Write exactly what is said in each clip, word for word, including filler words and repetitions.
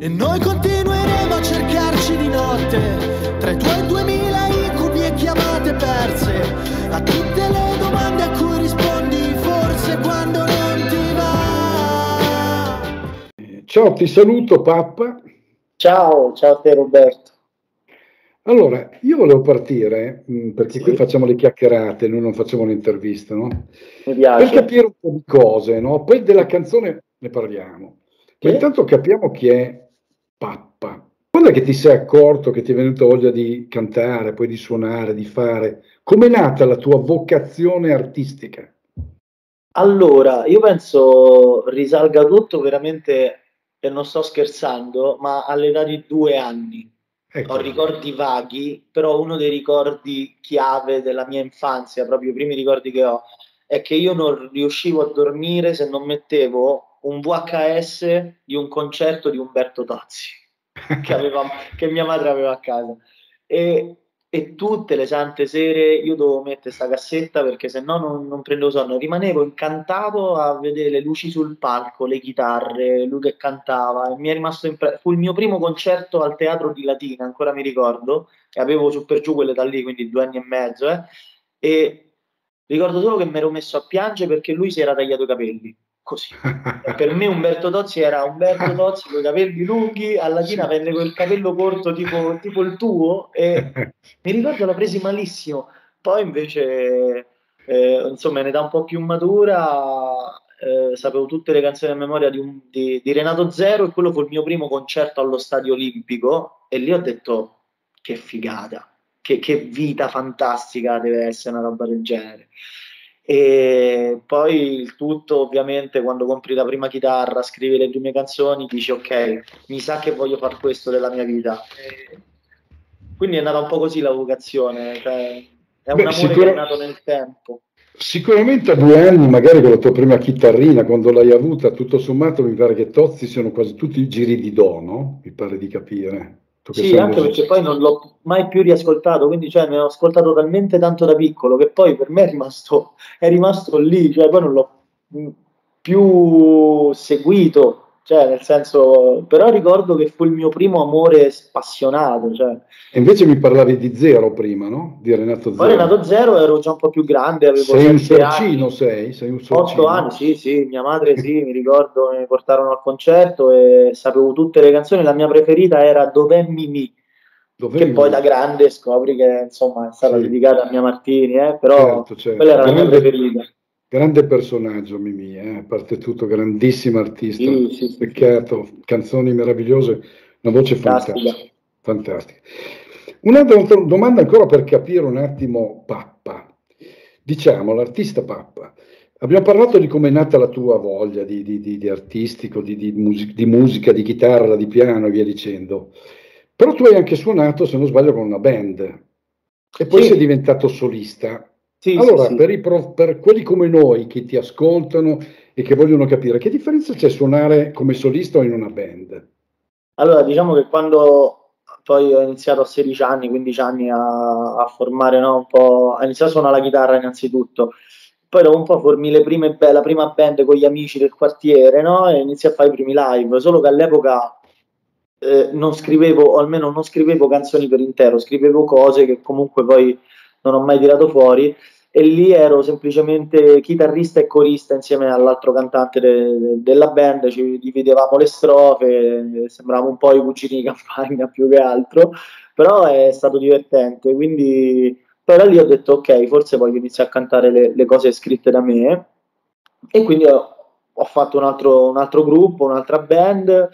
E noi continueremo a cercarci di notte, tra i tuoi duemila incubi e chiamate perse, a tutte le domande a cui rispondi forse quando non ti va. Ciao, ti saluto Pappa. Ciao, ciao a te Roberto. Allora, io volevo partire, mh, perché Sì. qui facciamo le chiacchierate, noi non facciamo l'intervista, no? Mi piace. Per capire un po' di cose, no? Poi della canzone ne parliamo. Ma Sì. intanto capiamo chi è Pappa. Quando è che ti sei accorto che ti è venuta voglia di cantare, poi di suonare, di fare? Com'è nata la tua vocazione artistica? Allora, io penso risalga tutto veramente, e non sto scherzando, ma all'età di due anni. Ecco. Ho ricordi vaghi, però uno dei ricordi chiave della mia infanzia, proprio i primi ricordi che ho, è che io non riuscivo a dormire se non mettevo un V H S di un concerto di Umberto Tozzi, che, aveva, che mia madre aveva a casa. E, e tutte le sante sere io dovevo mettere questa cassetta perché se no non, non prendevo sonno. Rimanevo incantato a vedere le luci sul palco, le chitarre, lui che cantava. E mi è rimasto impre- fu il mio primo concerto al Teatro di Latina, ancora mi ricordo, e avevo su per giù quelle da lì, quindi due anni e mezzo. Eh, e ricordo solo che mi ero messo a piangere perché lui si era tagliato i capelli. Così. E per me Umberto Tozzi era Umberto Tozzi con i capelli lunghi, a Latina venne con il capello corto tipo, tipo il tuo e mi ricordo l'ho presi malissimo. Poi invece, eh, insomma, in età un po' più matura, eh, sapevo tutte le canzoni a memoria di, un- di- di Renato Zero e quello fu il mio primo concerto allo Stadio Olimpico e lì ho detto che figata, che, che vita fantastica deve essere una roba del genere. E poi il tutto, ovviamente, quando compri la prima chitarra, scrivi le prime canzoni, dici ok, mi sa che voglio fare questo della mia vita. E quindi è nata un po' così la vocazione, cioè, è un Beh, amore sicuro- che è nato nel tempo. Sicuramente a due anni, magari con la tua prima chitarrina, quando l'hai avuta, tutto sommato mi pare che Tozzi siano quasi tutti i giri di do, no? Mi pare di capire. Tu che Sì, sei un anche perché musicista. poi non l'ho mai più riascoltato, quindi cioè, ne ho ascoltato talmente tanto da piccolo che poi per me è rimasto, è rimasto lì, cioè poi non l'ho mh, più seguito, cioè nel senso, però ricordo che fu il mio primo amore spassionato, cioè. E invece mi parlavi di Zero prima, no? Di Renato Poi Zero. Renato Zero ero già un po' più grande, avevo Sei un sette sorcino, anni. sei? Sei un Otto sorcino? anni, sì, sì, mia madre sì, mi ricordo, mi portarono al concerto e sapevo tutte le canzoni, la mia preferita era Dov'è Mimì, Dov'è che poi Mimì? da grande scopri che insomma è stata Sì, dedicata a Mia Martini, eh, però certo, quella certo. era la mia Grande, preferita. grande personaggio Mimì, eh? A parte tutto, grandissimo artista. Sì, sì, sì, sì. Peccato, canzoni meravigliose, una voce Caspita. fantastica. Fantastica. Un'altra domanda ancora per capire un attimo Pappa. Diciamo, l'artista Pappa. Abbiamo parlato di come è nata la tua voglia di, di- di- di artistico, di, di music- di musica, di chitarra, di piano e via dicendo. Però tu hai anche suonato, se non sbaglio, con una band e poi sei Sì, diventato solista. sì, sì, Allora, sì. per, i prof- per quelli come noi che ti ascoltano e che vogliono capire, che differenza c'è suonare come solista o in una band? Allora, diciamo che quando poi ho iniziato a sedici anni, quindici anni a, a formare, no, un po', ho iniziato a suonare la chitarra innanzitutto, poi dopo un po' formi le prime, la prima band con gli amici del quartiere, no, e inizi a fare i primi live, solo che all'epoca eh, non scrivevo, o almeno non scrivevo canzoni per intero, scrivevo cose che comunque poi non ho mai tirato fuori e lì ero semplicemente chitarrista e corista insieme all'altro cantante de- de- della band, ci dividevamo le strofe, sembravamo un po' i cugini di campagna più che altro, però è stato divertente, quindi poi da lì ho detto ok, forse voglio iniziare a cantare le, le cose scritte da me e quindi ho, ho fatto un altro, un altro gruppo, un'altra band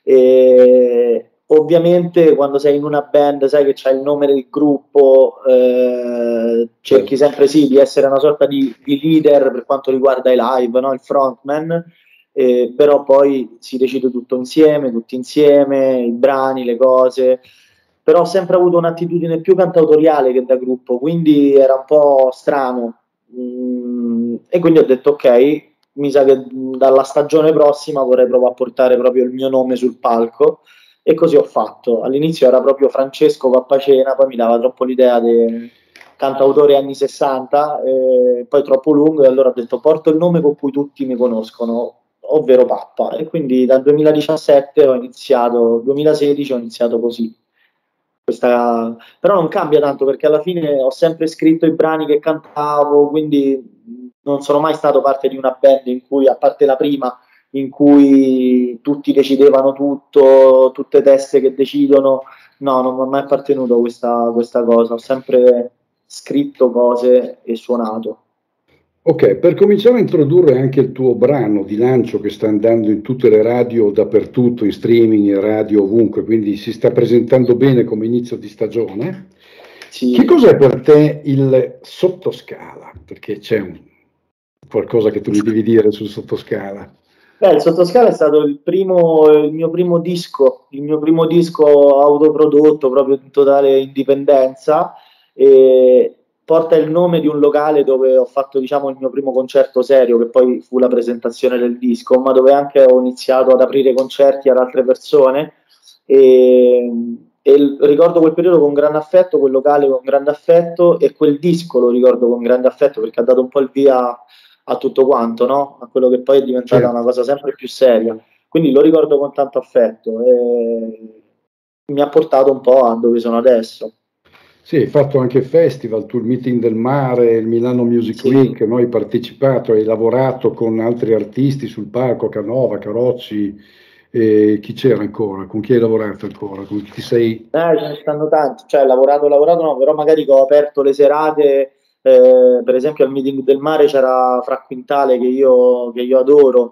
e ovviamente quando sei in una band sai che c'hai il nome del gruppo, eh, cerchi Certo. sempre sì di essere una sorta di, di leader per quanto riguarda i live, no? Il frontman, eh, però poi si decide tutto insieme, tutti insieme, i brani, le cose, però ho sempre avuto un'attitudine più cantautoriale che da gruppo, quindi era un po' strano. Mm, e quindi ho detto ok, mi sa che dalla stagione prossima vorrei provare a portare proprio il mio nome sul palco e così ho fatto. All'inizio era proprio Francesco Pappacena, poi mi dava troppo l'idea di cantautore anni sessanta, eh, poi troppo lungo e allora ho detto porto il nome con cui tutti mi conoscono. ovvero Pappa, e quindi dal duemiladiciassette ho iniziato, duemilasedici ho iniziato così. Questa... Però non cambia tanto perché alla fine ho sempre scritto i brani che cantavo, quindi non sono mai stato parte di una band in cui, a parte la prima, in cui tutti decidevano tutto, tutte teste che decidono. No, non mi è mai appartenuto questa, questa cosa, ho sempre scritto cose e suonato. Ok, per cominciare a introdurre anche il tuo brano di lancio che sta andando in tutte le radio dappertutto, in streaming, in radio, ovunque, quindi si sta presentando bene come inizio di stagione. Sì. Che cos'è per te il sottoscala? Perché c'è un, qualcosa che tu mi devi dire sul sottoscala. Beh, il sottoscala è stato il, primo, il mio primo disco, il mio primo disco autoprodotto, proprio in totale indipendenza, e porta il nome di un locale dove ho fatto, diciamo, il mio primo concerto serio, che poi fu la presentazione del disco, ma dove anche ho iniziato ad aprire concerti ad altre persone, e, e ricordo quel periodo con grande affetto, quel locale con grande affetto, e quel disco lo ricordo con grande affetto perché ha dato un po' il via a tutto quanto, no? A quello che poi è diventata certo. Una cosa sempre più seria. Quindi lo ricordo con tanto affetto e mi ha portato un po' a dove sono adesso. Sì, hai fatto anche festival, tu il Meeting del Mare, il Milano Music sì. Week, no? Hai partecipato, hai lavorato con altri artisti sul palco, Canova, Carocci, e chi c'era ancora? Con chi hai lavorato ancora? Con chi ti sei... Eh, ce ne stanno tanti, cioè lavorato, lavorato no, però magari che ho aperto le serate, eh, per esempio al Meeting del Mare c'era Fra Quintale che io, che io adoro,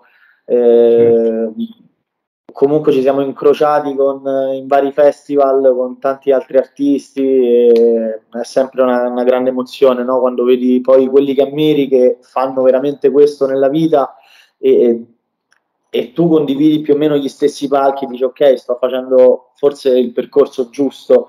eh, certo. Comunque ci siamo incrociati con, in vari festival con tanti altri artisti e è sempre una, una grande emozione, no? Quando vedi poi quelli che ammiri che fanno veramente questo nella vita e, e tu condividi più o meno gli stessi palchi, dici ok, sto facendo forse il percorso giusto,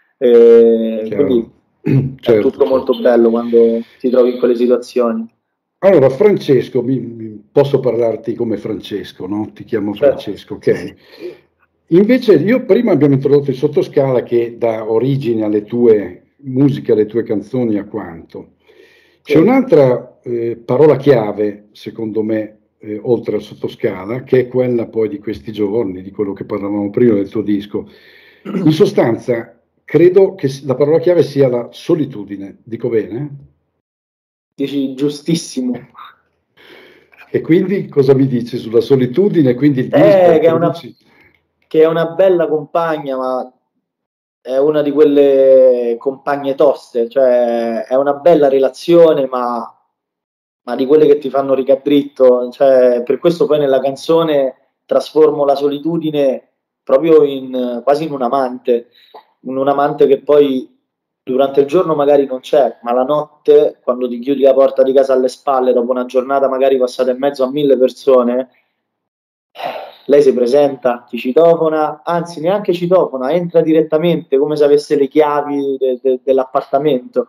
eh, quindi certo, è tutto certo. Molto bello quando ti trovi in quelle situazioni. Allora, Francesco, mi, mi, posso parlarti come Francesco, no? Ti chiamo certo. Francesco, ok? Invece io prima abbiamo introdotto il sottoscala che dà origine alle tue musiche, alle tue canzoni a quanto. C'è sì. un'altra eh, parola chiave, secondo me, eh, oltre al sottoscala, che è quella poi di questi giorni, di quello che parlavamo prima del tuo disco. In sostanza, credo che la parola chiave sia la solitudine, dico bene? Dici giustissimo. E quindi cosa mi dici sulla solitudine? Quindi il disco eh, che, è una, che è una bella compagna, ma è una di quelle compagne toste, cioè è una bella relazione, ma, ma di quelle che ti fanno ricadritto, cioè, per questo poi nella canzone trasformo la solitudine proprio in quasi in un amante, in un amante che poi durante il giorno magari non c'è, ma la notte, quando ti chiudi la porta di casa alle spalle, dopo una giornata magari passata in mezzo a mille persone, lei si presenta, ti citofona, anzi neanche citofona, entra direttamente come se avesse le chiavi de de dell'appartamento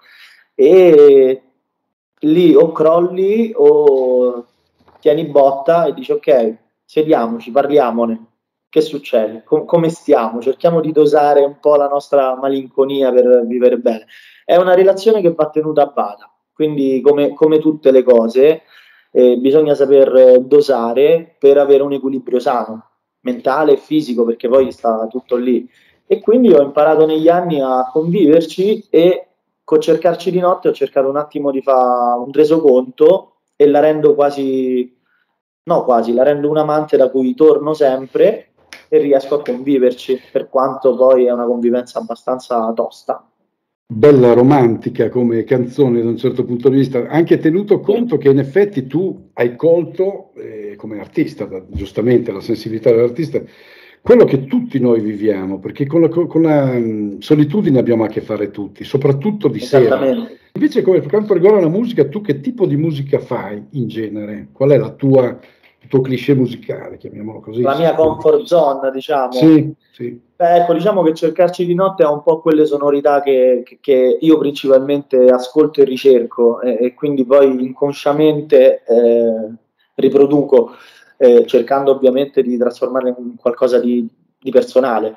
e lì o crolli o tieni botta e dici ok, sediamoci, parliamone. Che succede? Com come stiamo? Cerchiamo di dosare un po' la nostra malinconia per vivere bene. È una relazione che va tenuta a bada, quindi come, come tutte le cose eh, bisogna saper dosare per avere un equilibrio sano, mentale e fisico, perché poi sta tutto lì. E quindi ho imparato negli anni a conviverci e con cercarci di notte ho cercato un attimo di fare un resoconto e la rendo quasi, no quasi, la rendo un amante da cui torno sempre e riesco a conviverci, per quanto poi è una convivenza abbastanza tosta. Bella romantica come canzone da un certo punto di vista, anche tenuto conto che in effetti tu hai colto, eh, come artista, da, giustamente la sensibilità dell'artista, quello che tutti noi viviamo, perché con la, con la um, solitudine abbiamo a che fare tutti, soprattutto di sera. Invece come, per quanto riguarda la musica, tu che tipo di musica fai in genere? Qual è la tua... il tuo cliché musicale, chiamiamolo così. La mia comfort zone, diciamo. Sì, sì. Beh, ecco, diciamo che cercarci di notte ha un po' quelle sonorità che, che, che io principalmente ascolto e ricerco e, e quindi poi inconsciamente eh, riproduco, eh, cercando ovviamente di trasformarle in qualcosa di, di personale.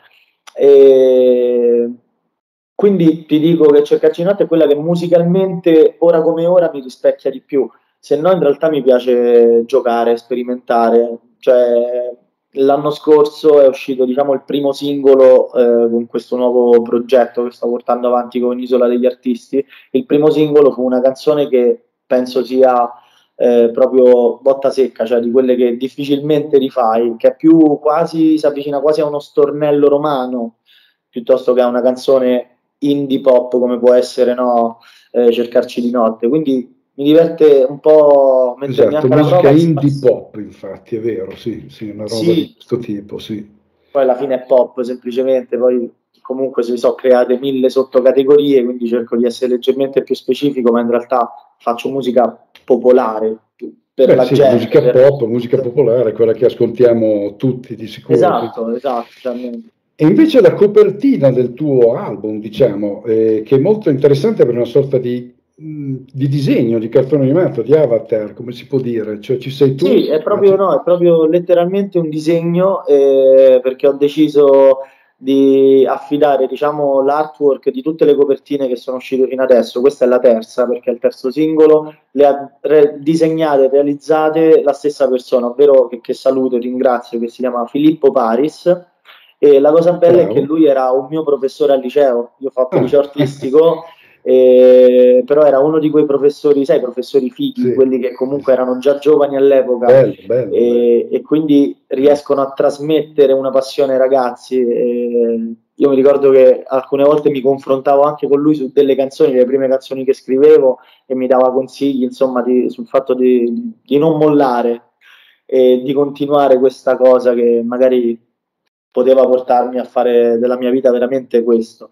E quindi ti dico che cercarci di notte è quella che musicalmente, ora come ora, mi rispecchia di più. Se no in realtà mi piace giocare, sperimentare, cioè l'anno scorso è uscito, diciamo, il primo singolo eh, con questo nuovo progetto che sto portando avanti con Isola degli Artisti. Il primo singolo fu una canzone che penso sia eh, proprio botta secca, cioè di quelle che difficilmente rifai, che è più quasi, si avvicina quasi a uno stornello romano, piuttosto che a una canzone indie pop come può essere, no, eh, Cercarci di notte. Quindi mi diverte un po' mettermi Esatto, anche alla musica prova e indie spazi- pop, infatti, è vero, sì, sì, una roba di Sì, questo tipo, sì. poi alla fine è pop semplicemente, poi comunque si sono create mille sottocategorie, quindi cerco di essere leggermente più specifico, ma in realtà faccio musica popolare più per Beh, la sì, gente. musica Per... pop, musica popolare, quella che ascoltiamo tutti di sicuro. Esatto, esatto. Cioè, E invece la copertina del tuo album, diciamo, eh, che è molto interessante per una sorta di, mh, di disegno, di cartone animato, di avatar, come si può dire? Cioè ci sei tu, sì, è proprio, immagino. no, è proprio letteralmente un disegno eh, perché ho deciso di affidare, diciamo, l'artwork di tutte le copertine che sono uscite fino adesso. Questa è la terza perché è il terzo singolo, le ha re- disegnate e realizzate la stessa persona, ovvero che, che saluto e ringrazio, che si chiama Filippo Paris. E la cosa bella è che Bravo. lui era un mio professore al liceo, io ho fatto Ah, liceo artistico. Eh, però era uno di quei professori, sai, professori fighi, sì, quelli che sì, comunque sì. erano già giovani all'epoca Bello, bello, bello. e, e quindi riescono a trasmettere una passione ai ragazzi. E io mi ricordo che alcune volte mi confrontavo anche con lui su delle canzoni, le prime canzoni che scrivevo, e mi dava consigli, insomma, di- sul fatto di, di non mollare e di continuare questa cosa che magari poteva portarmi a fare della mia vita veramente questo.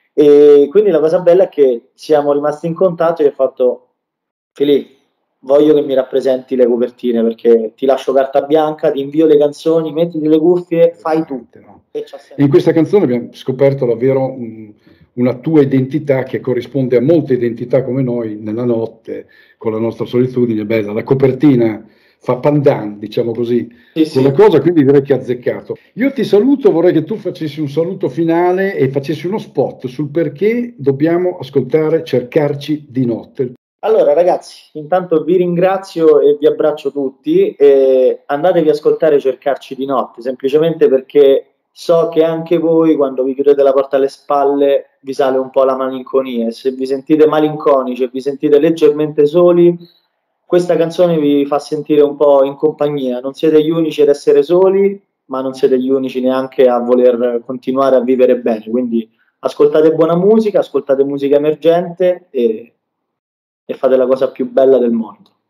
E quindi la cosa bella è che siamo rimasti in contatto e ho fatto: Filì, voglio che mi rappresenti le copertine perché ti lascio carta bianca, ti invio le canzoni, mettiti le cuffie, fai tu. Interessante, no? E ci ha E in sempre. questa canzone abbiamo scoperto davvero un- una tua identità che corrisponde a molte identità come noi nella notte, con la nostra solitudine, bella. La copertina fa pandan, diciamo così, Sì, con la sì. cosa, quindi direi che ha azzeccato. Io ti saluto, vorrei che tu facessi un saluto finale e facessi uno spot sul perché dobbiamo ascoltare Cercarci di notte. Allora, ragazzi, intanto vi ringrazio e vi abbraccio tutti. E andatevi a ascoltare Cercarci di notte, semplicemente perché so che anche voi, quando vi chiudete la porta alle spalle, vi sale un po' la malinconia. E se vi sentite malinconici e vi sentite leggermente soli, questa canzone vi fa sentire un po' in compagnia. Non siete gli unici ad essere soli, ma non siete gli unici neanche a voler continuare a vivere bene. Quindi ascoltate buona musica, ascoltate musica emergente e e fate la cosa più bella del mondo.